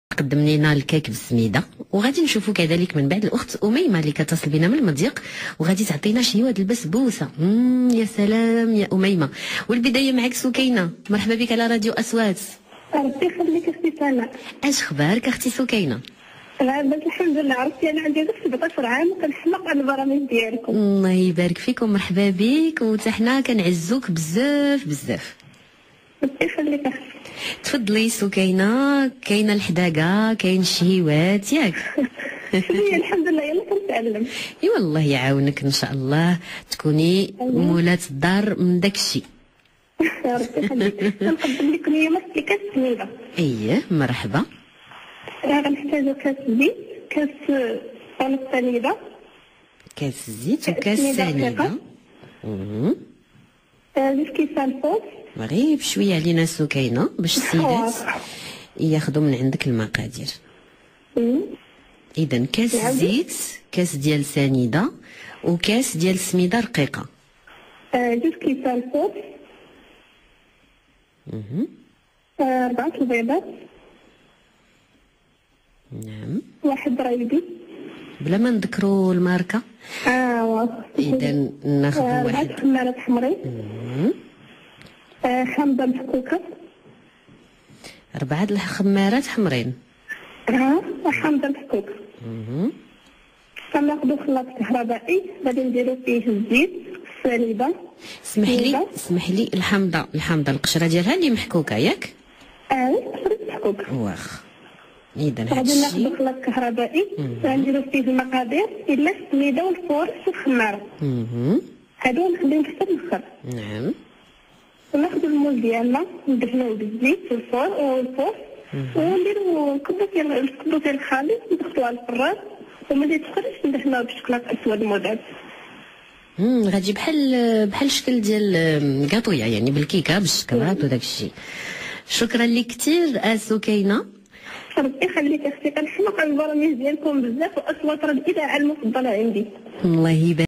قدم لنا الكيك بالسميده، وغادي نشوفوا كذلك من بعد الاخت اميمه اللي كتصل بنا من المضيق وغادي تعطينا شي واد البسبوسه. يا سلام يا اميمه. والبدايه معك سكينه، مرحبا بك على راديو اصوات. ربي يخليك اختي سناء. اش خبارك اختي سكينه؟ لاباس الحمد لله. عرفتي انا عندي 17 عام وكنحماق على البرامج ديالكم. الله يبارك فيكم، مرحبا بك، وحتى حنا كنعزوك بزاف بزاف. ربي يخليك اختي. تفضلي سكينه، كاينه الحداقه، كاين الشهيوات ياك؟ شويه الحمد لله يلا كنتعلم. اي والله يعاونك ان شاء الله تكوني مولات الدار من داك الشيء. ربي يخليك. كنقدم لكم اليوم كاس سميده. اييه مرحبا. غنحتاجو كاس زيت، كاس طالب سنيده، كاس زيت وكاس سنيده، جوج كيسان صوص. غير بشويه علينا سكينه باش السيدات ياخذوا من عندك المقادير. اذا كاس زيت، كاس ديال سنيده، وكاس ديال سميده رقيقه. جوج كيسان صوص. 4 البيضات. نعم. 1 ريدي. بلا ما نذكروا الماركه. اذا ناخذ 4 خمارات حمرين. حامضه محكوكه. 4 الخمارات حمرين. حامضه محكوكه. كناخذوا خلاط كهربائي غادي نديرو فيه الزيت، السنيده. اسمح لي الحامضه القشره ديالها اللي محكوكه ياك؟ القشره محكوكه. واخ. اذا غادي ناخذوا خلاط كهربائي غنديرو فيه المقادير الا السميده والفور والخماره. هادو نخليهم حتى الاخر. نعم. وناخذوا المول ديالنا ندهنوه بالزيت والفور ونديرو الكبو ديال الخليط ندخلوه على الفران وملي تخرج ندهنوها بالشوكولاط اسود مذاب. غادي بحال شكل ديال كاطويه يعني بالكيكه بالشكلاط وداك الشيء. شكرا لك كثير سكينه. ربي يخليك اختي. كنحماق على البرامج ديالكم بزاف واصوات راه الاذاعه المفضله عندي. الله يبارك.